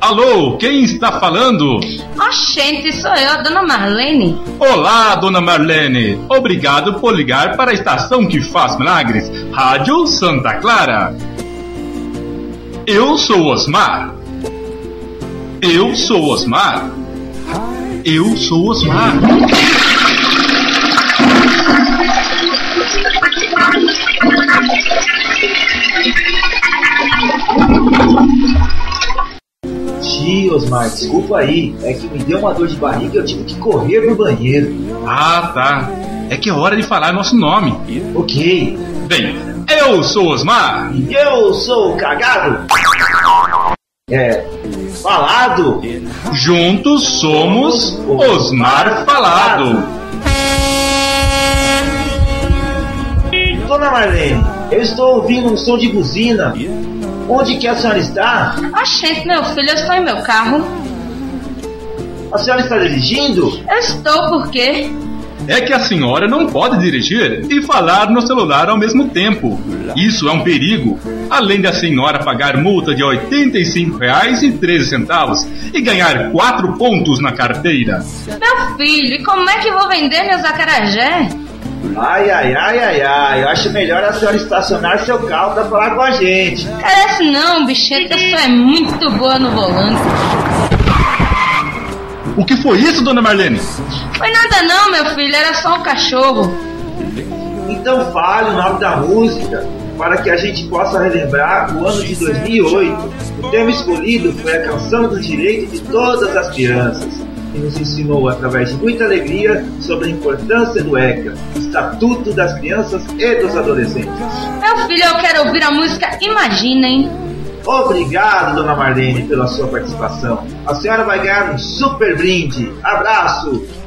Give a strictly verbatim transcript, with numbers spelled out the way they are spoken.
alô, quem está falando? Oxente, sou eu, dona Marlene. Olá, dona Marlene. Obrigado por ligar para a estação que faz milagres, Rádio Santa Clara. Eu sou Osmar. Eu sou Osmar. Eu sou Osmar. Ih, Osmar, desculpa aí. É que me deu uma dor de barriga e eu tive que correr pro banheiro. Ah, tá. É que é hora de falar nosso nome. Ok. Bem, eu sou Osmar. E eu sou o Cagado. É... Falado. Juntos somos Osmar Falado. Dona Marlene, eu estou ouvindo um som de buzina. Onde que a senhora está? Oxente, meu filho, eu estou em meu carro. A senhora está dirigindo? Eu estou, por quê? É que a senhora não pode dirigir e falar no celular ao mesmo tempo. Isso é um perigo. Além da senhora pagar multa de oitenta e cinco reais e treze centavos e ganhar quatro pontos na carteira. Meu filho, e como é que vou vender meus acarajé? Ai, ai, ai, ai, ai. Eu acho melhor a senhora estacionar seu carro para falar com a gente. Parece não, bicheta, eu sou é muito boa no volante. O que foi isso, dona Marlene? Foi nada não, meu filho, era só um cachorro. Então fale o nome da música, para que a gente possa relembrar o ano de dois mil e oito. O tema escolhido foi a canção do direito de todas as crianças, que nos ensinou, através de muita alegria, sobre a importância do ECA, Estatuto das Crianças e dos Adolescentes. Meu filho, eu quero ouvir a música Imaginem. Obrigado, dona Marlene, pela sua participação. A senhora vai ganhar um super brinde. Abraço!